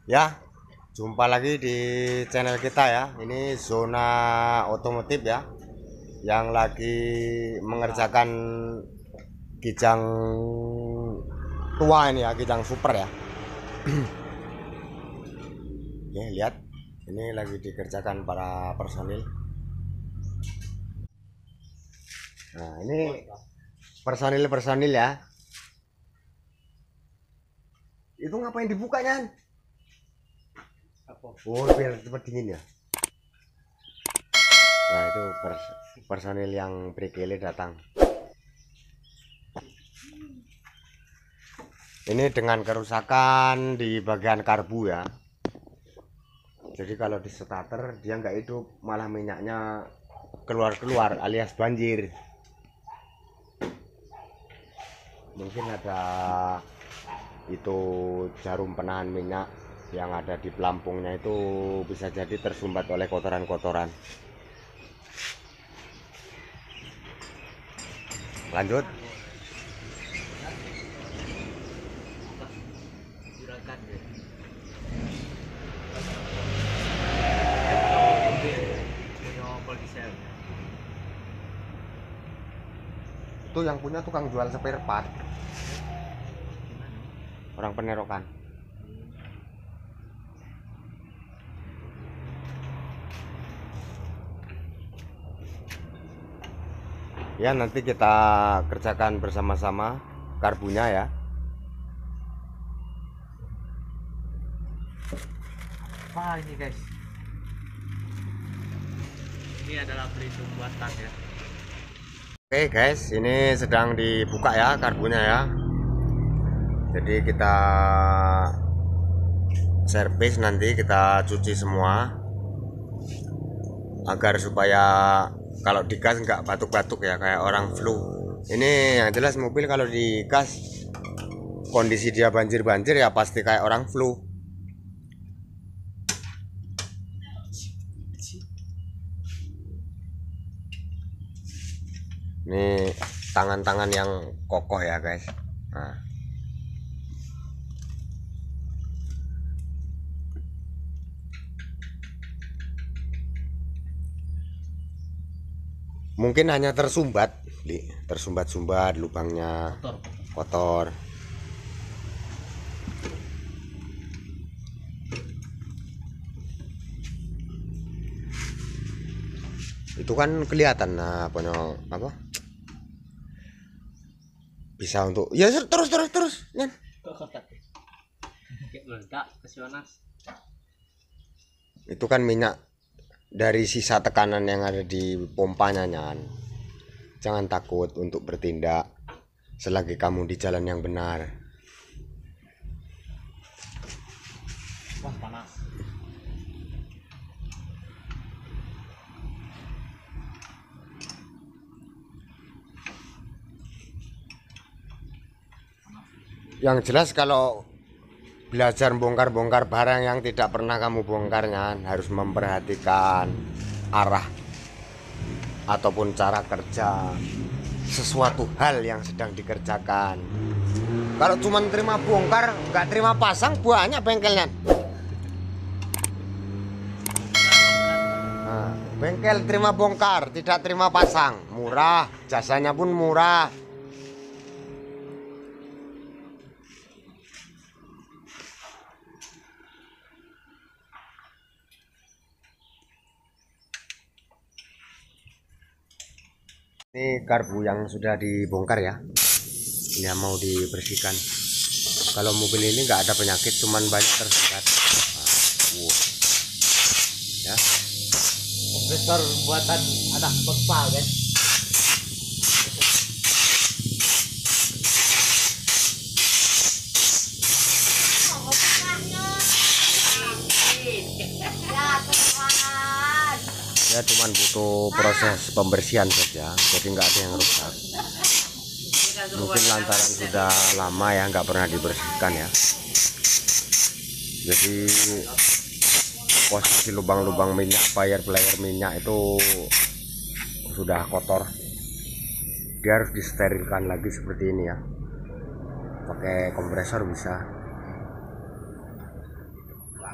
Ya, jumpa lagi di channel kita ya. Ini zona otomotif ya, yang lagi mengerjakan kijang tua ini ya, kijang super ya. Oke, lihat, ini lagi dikerjakan para personil. Nah, ini personil ya. Itu ngapain dibukanya? Oh, biar cepat dingin ya. Nah, itu personil yang berkele datang. Ini dengan kerusakan di bagian karbu ya. Jadi kalau di starter dia nggak hidup, malah minyaknya keluar-keluar alias banjir. Mungkin ada itu jarum penahan minyak yang ada di pelampungnya, itu bisa jadi tersumbat oleh kotoran-kotoran. Lanjut. Itu yang punya tukang jual spare part, orang Penerokan. Ya, nanti kita kerjakan bersama-sama karbunya ya. Wah, ini guys, ini adalah pelindung buatan ya. Oke guys, ini sedang dibuka ya karbunya ya. Jadi kita servis, nanti kita cuci semua agar supaya kalau digas nggak batuk-batuk ya kayak orang flu. Ini yang jelas mobil kalau digas kondisi dia banjir-banjir ya pasti kayak orang flu. Ini tangan-tangan yang kokoh ya guys. Nah, mungkin hanya tersumbat-sumbat lubangnya kotor. Itu kan kelihatan, nah apa bisa untuk ya terus Nyan. Itu kan minyak dari sisa tekanan yang ada di pompanya Nyan. Jangan takut untuk bertindak selagi kamu di jalan yang benar. Wah, panas. Yang jelas kalau belajar bongkar-bongkar barang yang tidak pernah kamu bongkarnya, harus memperhatikan arah ataupun cara kerja sesuatu hal yang sedang dikerjakan. Kalau cuma terima bongkar nggak terima pasang, banyak bengkelnya. Nah, bengkel terima bongkar tidak terima pasang, murah, jasanya pun murah. Ini karbu yang sudah dibongkar ya. Ini yang mau dibersihkan. Kalau mobil ini nggak ada penyakit, cuman banyak tersendat. Nah, ya. Kompresor buatan anak bangsa guys. Ya cuman butuh proses pembersihan saja, jadi nggak ada yang rusak. Mungkin lantaran sudah lama ya nggak pernah dibersihkan ya, jadi posisi lubang-lubang minyak, player minyak itu sudah kotor. Dia harus disterilkan lagi seperti ini ya, pakai kompresor bisa.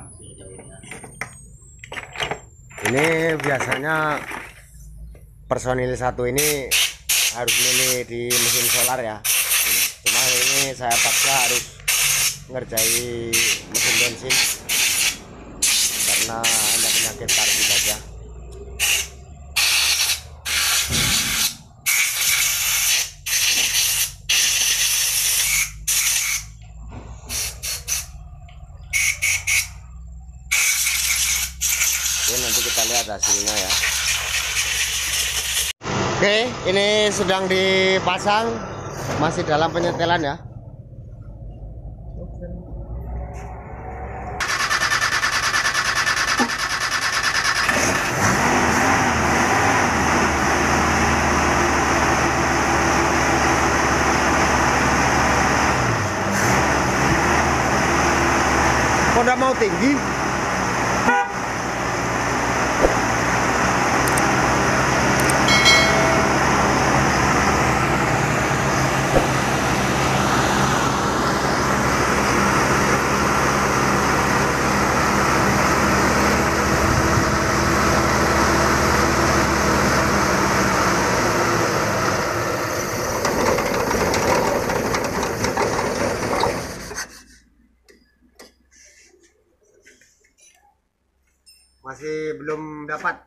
Ini biasanya personil satu ini harus milih di mesin solar ya. Cuma ini saya paksa harus ngerjai mesin bensin karena ada penyakit karbit aja. Oke, nanti kita lihat hasilnya ya. Oke, ini sedang dipasang, masih dalam penyetelan ya. Kok udah mau tinggi? Masih belum dapat.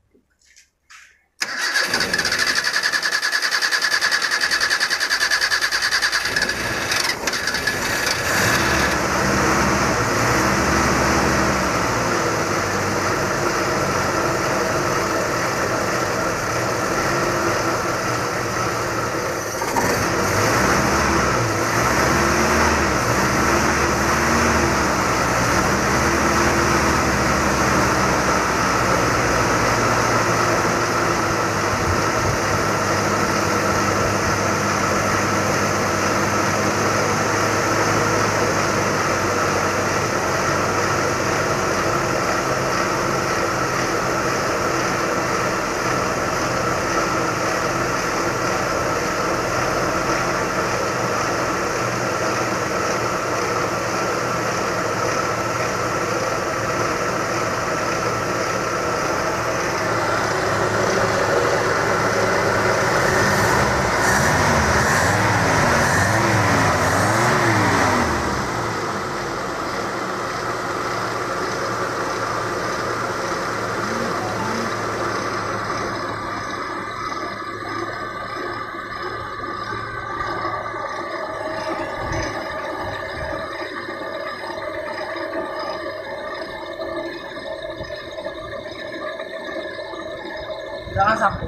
Jangan sampai.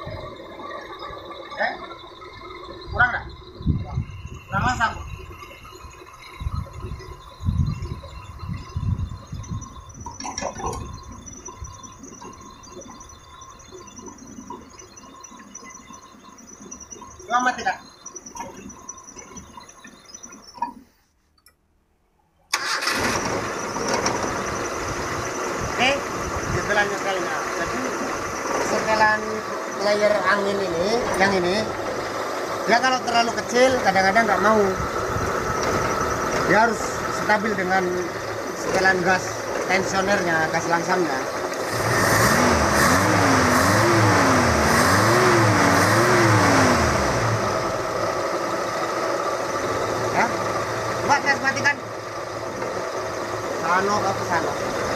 Kurang nggak? Kurang asam. Selamat tidak? Oke, nyetelan-nyetelnya. Jadi setelan layer angin ini, yang ini, dia kalau terlalu kecil kadang-kadang nggak mau. Dia harus stabil dengan setelan gas tensionernya, gas langsamnya. Ya, coba tes matikan. Sano ke sana.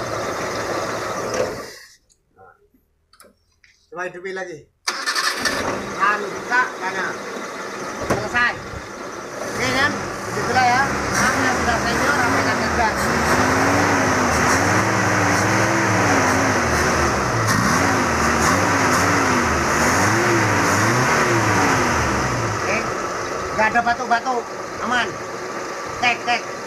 Coba hidupin lagi. Anu buka karena selesai. Oke kan? Begitulah ya. Namanya sudah senior, rapikan gas. Oke, nggak ada batu-batu, aman. Tek.